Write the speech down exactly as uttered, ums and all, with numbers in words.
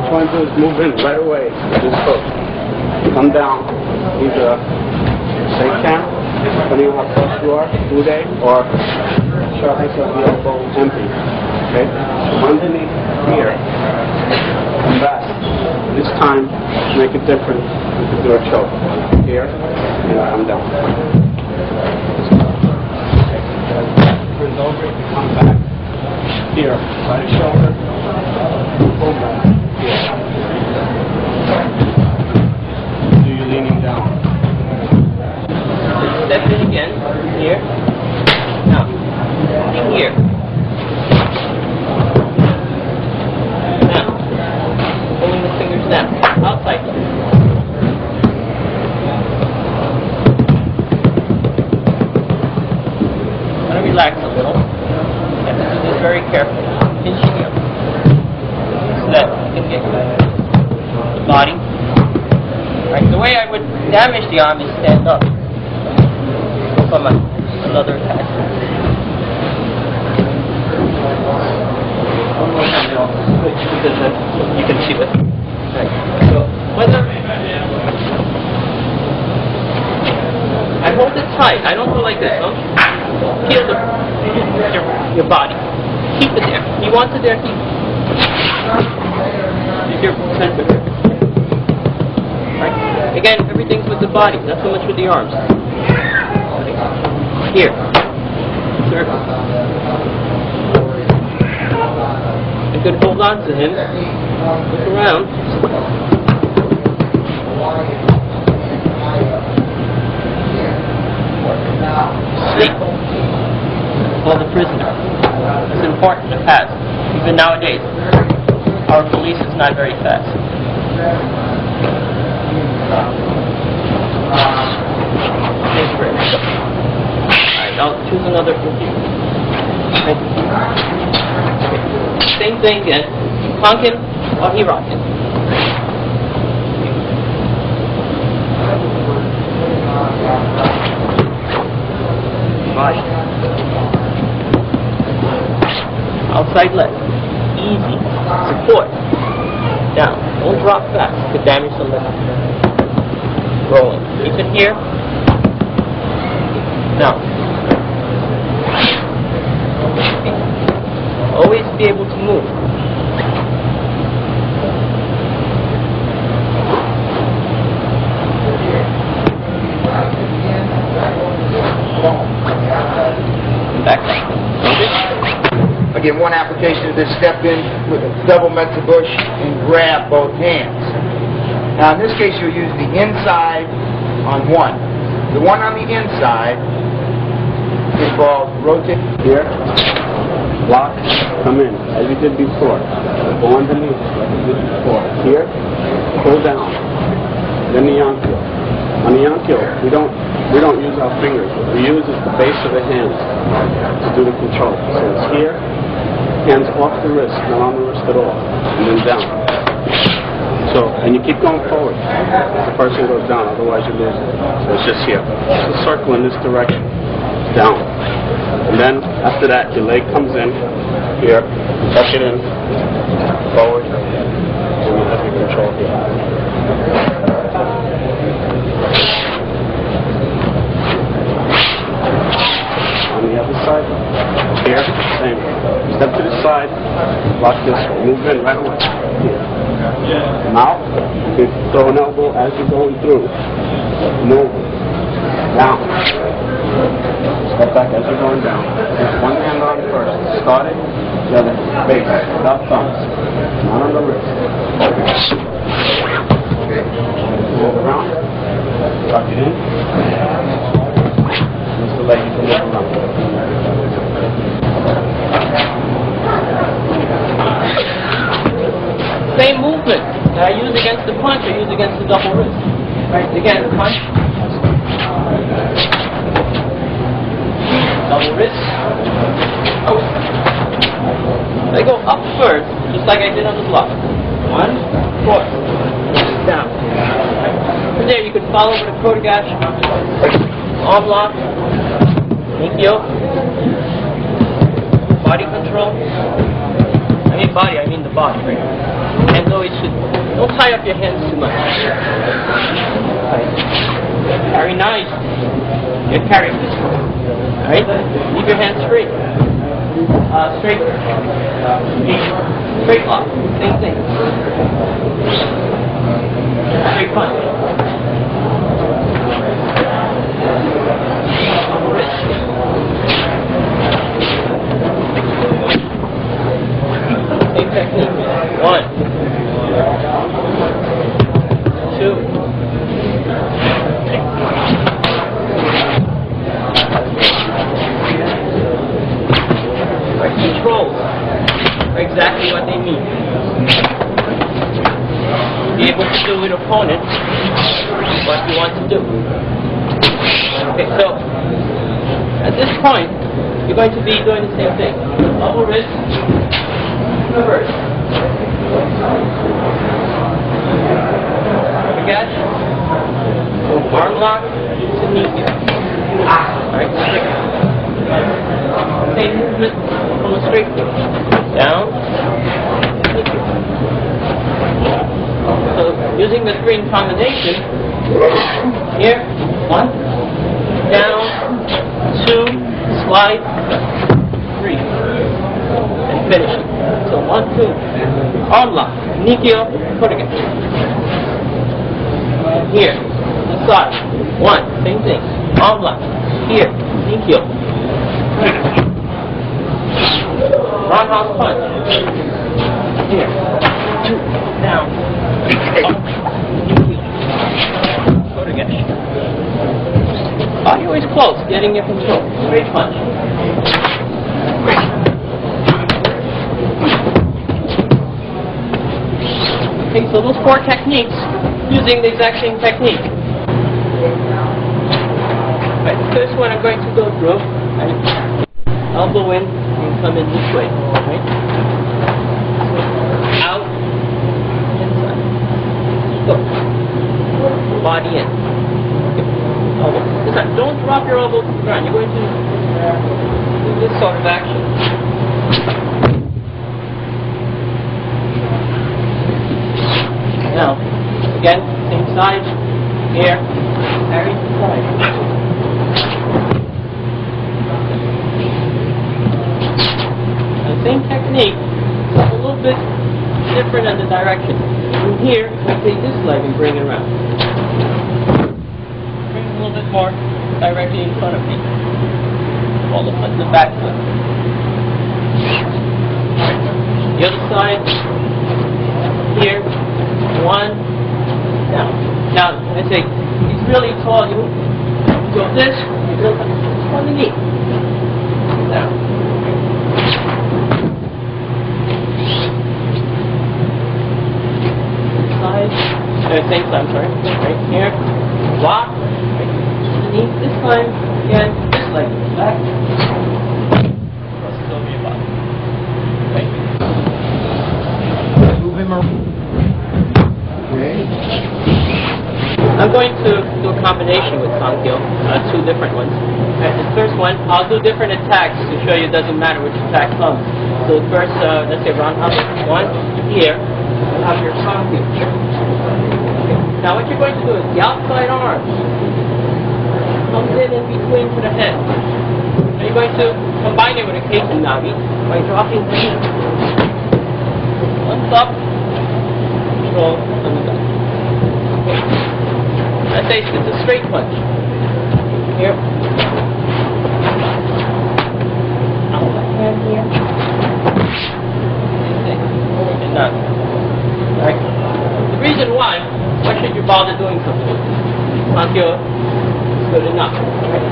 you want to do is move in right away. Just hook. Come down. Either shake hand, depending on how close you are, do they, or shove yourself the elbow empty. Okay? Underneath here. Come back. This time, to make it different, you can do a choke. Here, and come down. Turn over, come back. Here, right shoulder. Pull back. Here. Do you leaning down? Step in again. Here. Now. Here. Down. Outside. I'm going to relax a little. You have to do this very carefully. Pinching up. So that you can get the body. Right. The way I would damage the arm is stand up. From a, another attack. One more time, I'll switch because then you can see what. Right. So, whether I hold it tight, I don't go like this, no? Feel the, your, your body. Keep it there. You want it there, keep it. Use your sensitive. Right. Again, everything's with the body, not so much with the arms. Right. Here. Circle. You could hold on to him. Look around. Sleep. For the prisoner. It's important to pass. Even nowadays, our police is not very fast. Thank you very much. Alright, I'll choose another computer. Thank you. Same thing again. Honkin while he rockin'. Body. Outside leg. Easy. Support. Down. Don't drop fast. Could damage the leg. Rolling. Keep it here. Now. Always be able to move. Back down. Again, one application of this, step in with a double Metzebush and grab both hands. Now in this case you'll use the inside on one. The one on the inside involves rotate. Here, lock, come in, as you did before. Go underneath, like you did before. Here, pull down. Then the yonkyo. On the yonkyo, we don't we don't use our fingers. What we use is the base of the hands to do the control. So it's here, hands off the wrist, not on the wrist at all, and then down. So, and you keep going forward as the person goes down, otherwise you lose it. So it's just here. Just a circle in this direction, down. And then after that, your leg comes in, here, tuck it in, forward, and you have your control here. On the other side, here, same. Step to the side, lock this, move in right away. Here. Now, you can throw an elbow as you're going through. Move. Down. Step back as you're going down. One hand on first. Start it. The other. Base. Without thumbs. Not on the wrist. Move around. Tuck it in. Use the leg. You can move around. Same movement that I use against the punch, I use against the double wrist. Right, again, the punch. Double wrist. Oh. I go up first, just like I did on the block. One, four. Down. From there, you can follow with a Kotegash, arm lock, Nikyo, body control. I mean body, I mean the body, right? And though it should, don't tie up your hands too much. Right. Carry nice. You carry this. Alright? Leave your hands straight. Uh, straight. Straight lock. Same thing. Straight punch. Wrist. Same technique. One. Two. Right, controls are exactly what they mean. Be able to do with opponent what you want to do. Okay, so at this point, you're going to be doing the same thing. Double wrist, reverse. Again, arm lock to knee here. Alright, straight. Same movement from a straight thing. Down, knee here. So using the three in combination, here, one, down, two, slide, three, and finish it. So one, two, arm lock, Nikio, put again. Here, the side, one, same thing, arm lock, here, Nikio. Roundhouse punch, here, two, down, up, Nikio, put again. Body always close, getting your control. Straight punch. Okay, so those four techniques, using the exact same technique. Right, the first one I'm going to go through, right? Elbow in and come in this way. Right? Out, inside. Go. Body in. Elbow. This time, don't drop your elbow to the ground. You're going to do this sort of action. Now, again, same side, here, carry the side. Now, same technique, just a little bit different in the direction. From here, I take this leg and bring it around. Bring it a little bit more directly in front of me. All the foot in the back foot. The other side, here. One, down. Now, I say, he's really tall. You go this, you go on the knee. Down. Side. Uh, same side, I'm sorry. Right here. Lock. Right. Knee. This time, again, this leg. Back. Crosses over your body. Right. Move him around. I'm going to do a combination with Sankyo, uh, two different ones. Right, the first one, I'll do different attacks to show you it doesn't matter which attack comes. So the first, uh, let's say roundhouse, one, here, you have your Sankyo. Okay. Now what you're going to do is the outside arm comes in in between to the head. Now you're going to combine it with a Keiten Nagi by dropping the knee. Once up, control, and the back. Okay. Let's say it's a straight punch. Here. Out the hand here. Same thing. And none. Alright. The reason why, why should you bother doing something? Sankyo is good enough. Right?